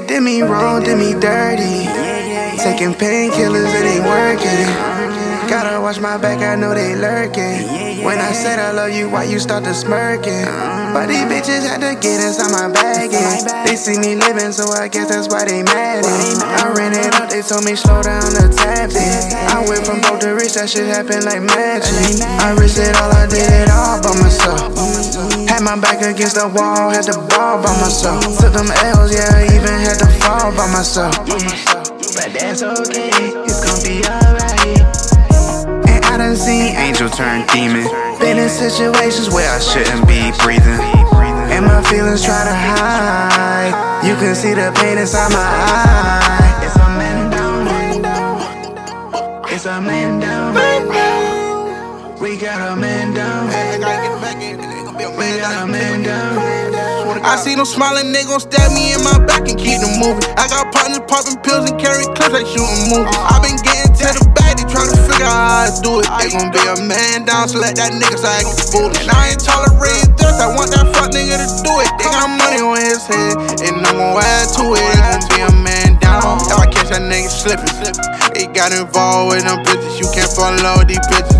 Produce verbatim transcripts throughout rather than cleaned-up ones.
Did me wrong, did me dirty. Taking painkillers, it ain't working. Gotta watch my back, I know they lurking. When I said I love you, why you start to smirking? But these bitches had to get inside my bag. They see me living, so I guess that's why they mad. I ran it up, they told me slow down the tap. I went from broke to rich, that shit happened like magic. I risked it all, I did it all by myself. Had my back against the wall, had the ball by myself. Took them L's, yeah, I even had to fall by myself. But that's okay, it's gonna be alright. And I done seen angel turn demon. Been in situations where I shouldn't be breathing, and my feelings try to hide. You can see the pain inside my eye. It's a man down, it's a man down. We got a man down, we got a man down. I see them smiling, they gon' stab me in my back and keep them moving. I got partners popping pills and carry clips like shooting movies. I been getting to the bag, they tryna figure out how I do it. They gon' be a man down, so let that nigga so I get foolish. And I ain't tolerating this, I want that fuck nigga to do it. They got money on his head, and I'm gon' add to it. They gon' be a man down. If I catch that nigga slipping, he got involved with them bitches. You can't fall in love with these bitches,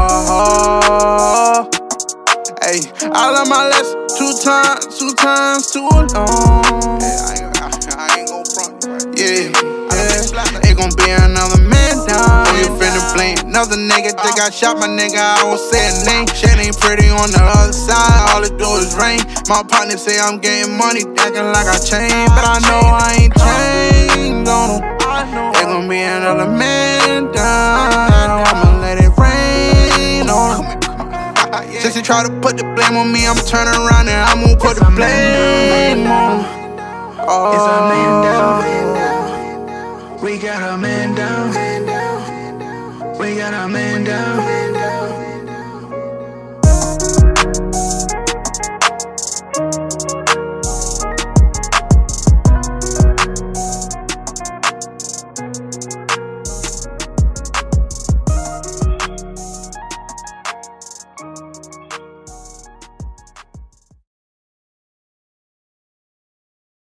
no. Hey, I learned my lesson two times, two times too long. Yeah, I ain't, I, I ain't gon' front, yeah, yeah. It gon' be another man down. Oh, you finna blame another nigga that got shot, my nigga, I won't say a name. Shit ain't pretty on the other side, all it do is rain. My partner say I'm getting money, acting like I changed, but I know I ain't changed on them. It gon' be another man down. I'ma let it rain on them. Since you try to put the blame on me, I'ma turn around and I'm gonna put the blame on. Oh.